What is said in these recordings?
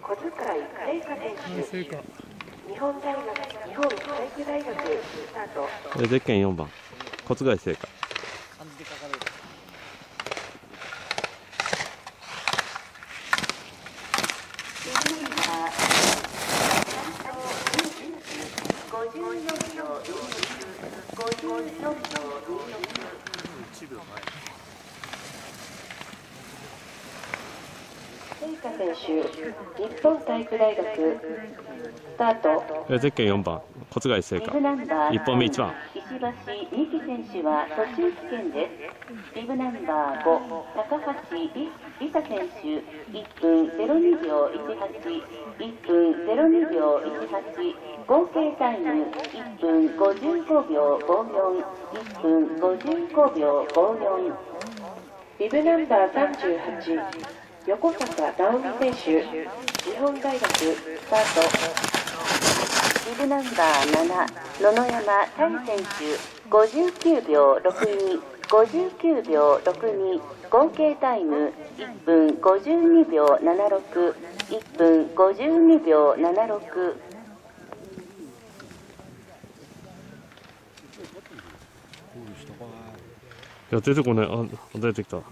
小塚井聖華選手、日本体育大学スタート。 ゼッケン4番小塚井聖華。 聖華選手、日本体育大学スタート。 ゼッケン4番小塚井聖華。1本目1番。 石橋美希選手は途中棄権です。ビブナンバー5、高橋梨沙選手、1分02秒18、1分02秒18、合計タイム1分55秒54、1分55秒54。ビブナンバー38、横坂直美選手、日本大学スタート。ビブナンバー7、野々山谷選手、59秒62、59秒62、合計タイム1分52秒76、1分52秒76。 いや出てこない。あ、出てきた。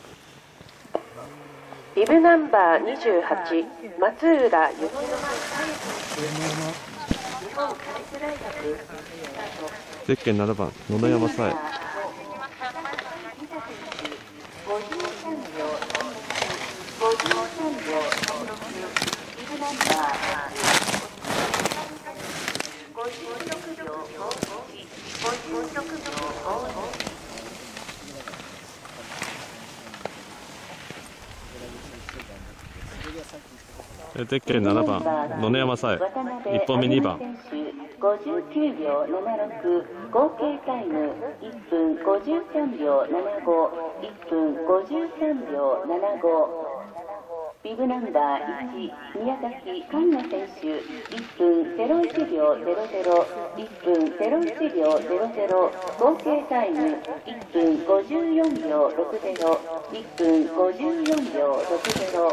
ビブナンバー28、松浦由紀乃選手、日本体育大学スタート。 ゼッケン7番野々山紗枝。ゼッケン7番野々山紗枝。1本目2番。 59秒76、合計タイム1分53秒75、1分53秒75。ビブナンバー1、宮崎環奈選手、1分01秒00、1分01秒00、合計タイム1分54秒60、1分54秒60。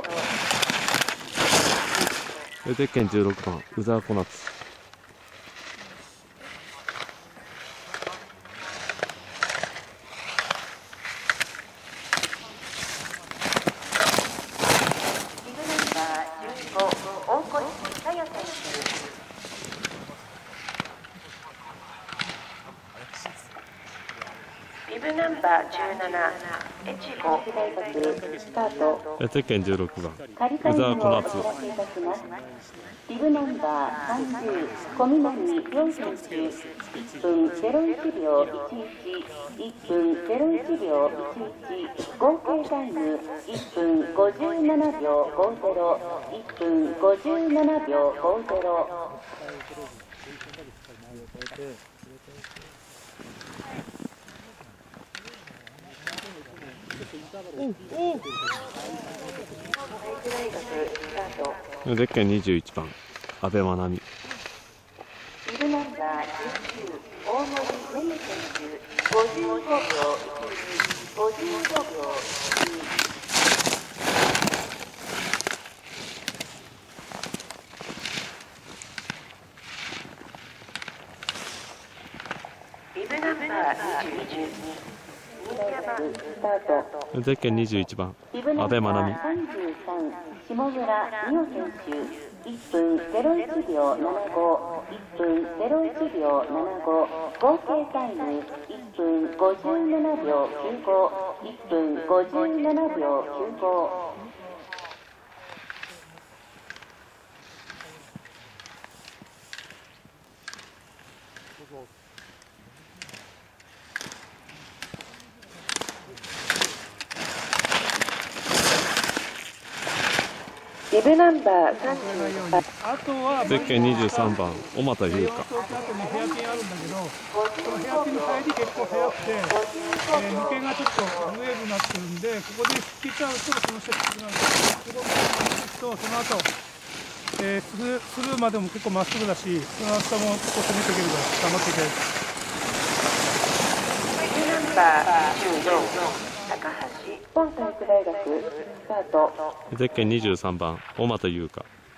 ゼッケン16番宇沢小夏。 ビブナンバー17、越後大学スタート。 ゼッケン16番宇沢小夏。 ビブナンバー30、小南陽選手、1分01秒11、1分01秒11、合計タイム1分57秒50、1分57秒50。 ゼッケン21番阿部真奈美。 ビブナンバー19、大森芽衣選手、55秒12、55秒12。ビブナンバー22、 ゼッケン21番阿部真奈美。 33、下村美桜選手、1分01秒75、1分01秒75、合計タイム1分57秒95、1分57秒95。ビブナンバー30、 あとはゼッケン23番小俣優香。 あとねヘアピンあるんだけど、このヘアピンの入り結構早くて、抜けがちょっとウェーブになってるんで、ここで引けちゃうとそのセットになると、その後、スルーまでも結構まっすぐだし、その下も結構攻めていけるから頑張っていける。 ビブナンバー14、高橋本体育大学スタート。 ゼッケン23番小俣優香。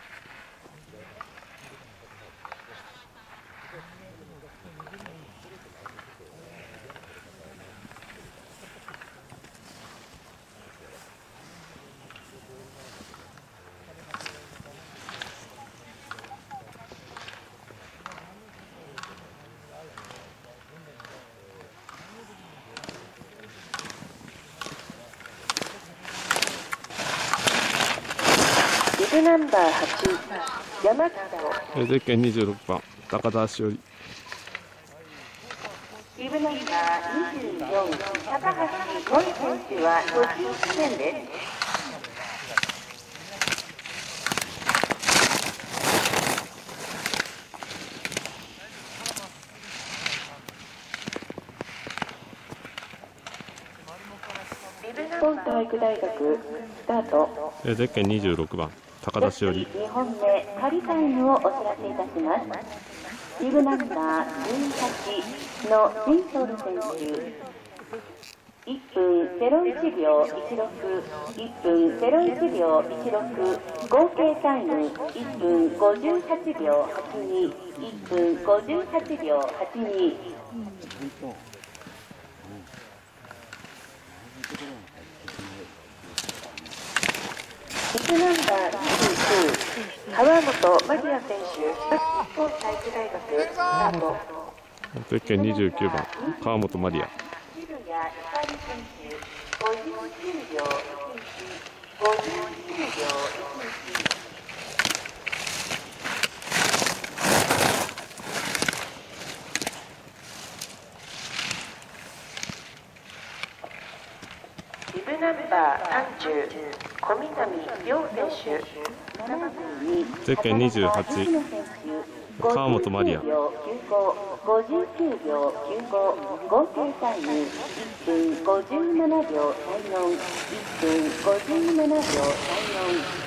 ブナンバー8、山北。 ゼッケン26番高田しおり。 ビブナンバー24、高橋萌選手は途中棄権です。日本体育大学スタート。 ゼッケン26番高田しおり。 2本目仮タイムをお知らせいたします。ビブナンバー18のジンソル選手、1分01秒16、1分01秒16、合計タイム1分58秒82、1分58秒82。ビブナンバー29、川本マリア選手、日本体育大学スタート。 ゼッケン29番川本マリア。 渋谷ゆかり選手、59秒11、59秒11。ビブナンバー30、小南亮選手、 ゼッケン28川本マリア。 59秒95、合計タイム1分57秒34、1分57秒34。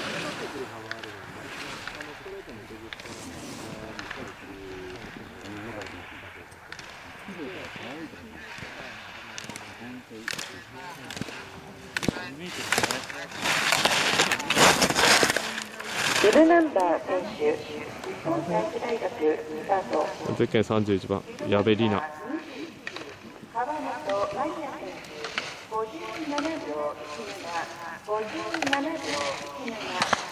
ビブナンバー選手、日本体育大学スタート。 ゼッケン31番矢部里奈。 川本マリア選手、57秒17、57秒17。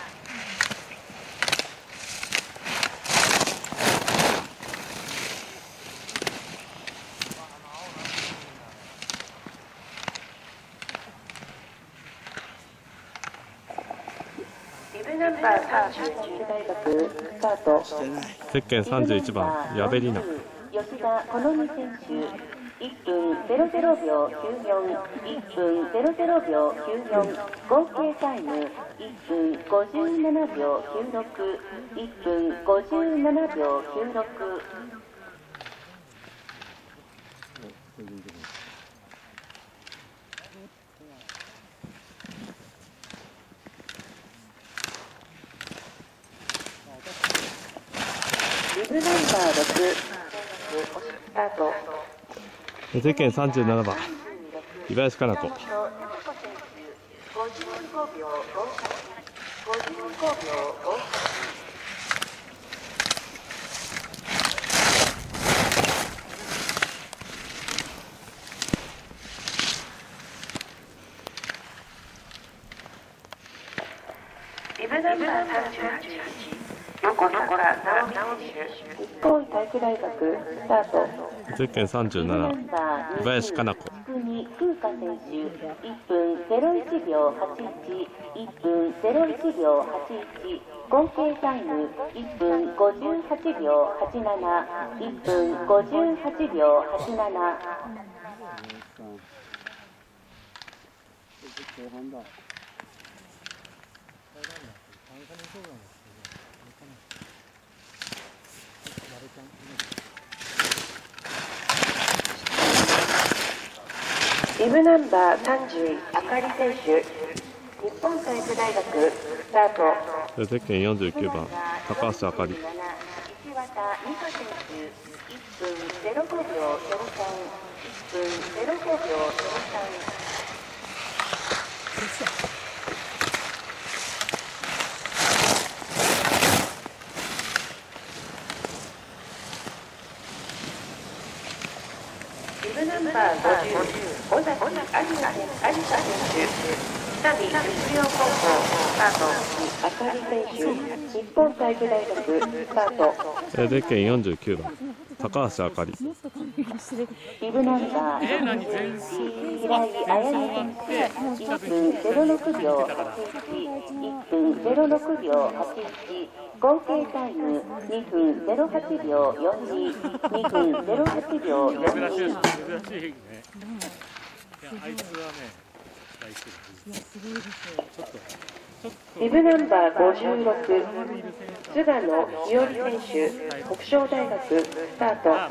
ビブナンバー32大学スタート。 ゼッケン31番矢部里奈。 吉田好美選手、1分00秒94、1分00秒94、合計タイム1分57秒96、1分57秒96。ビブナンバー6、スタート。 ゼッケン37番五十嵐かな子。 55秒58、55秒58。ビブナンバー38、横野倉直美選手、日本体育大学スタート。 ゼッケン37小林かな子。 福風花選手、1分01秒81、1分01秒81、合計タイム1分58秒87、1分58秒87。ビブナンバー30、あかり選手、日本体育大学スタート。 ゼッケン49番高橋あかり。 石渡美香選手、1分05秒03、1分05秒03。ビブナンバー50、尾崎有沙選手。 北見実業高校スタート。あかり選手、日本体育大学スタート。 ゼッケン49番高橋あかり。 ビブナンバー平井彩音選手、1分06秒81、1分06秒81、合計タイム2分08秒42、2分08秒42。ビブナンバー56、菅野日和選手、北昇大学スタート。